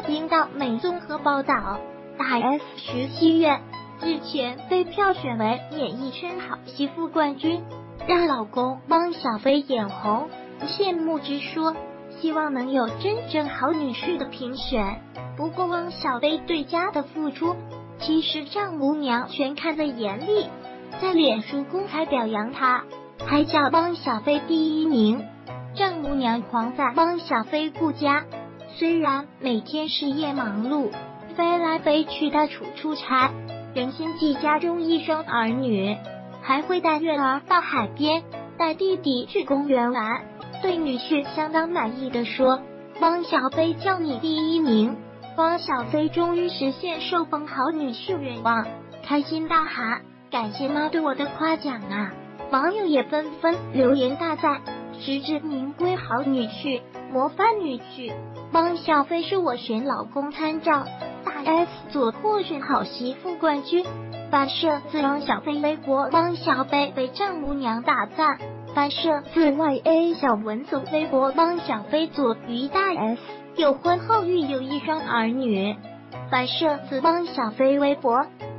领导美综合报道，大 S 徐熙媛日前被票选为演艺圈好媳妇冠军，让老公汪小菲眼红，羡慕之说，希望能有真正好女婿的评选。不过汪小菲对家的付出，其实丈母娘全看在眼里，在脸书公开表扬他，还叫汪小菲第一名。丈母娘狂赞汪小菲顾家，虽然每天事业忙碌，飞来飞去到处出差，仍心系家中一双儿女，还会带月儿到海边，带弟弟去公园玩。对女婿相当满意的说，汪小菲叫你第一名。汪小菲终于实现受封好女婿愿望，开心大喊，感谢妈对我的夸奖啊！网友也纷纷留言大赞，实至名归好女婿，模范女婿。汪小菲是我选老公参照，大 S 左获选好媳妇冠军。翻摄自汪小菲微博，汪小菲被丈母娘大赞。翻摄自 YA 小文组微博，汪小菲左与大 S 有婚后育有一双儿女。翻摄自汪小菲微博，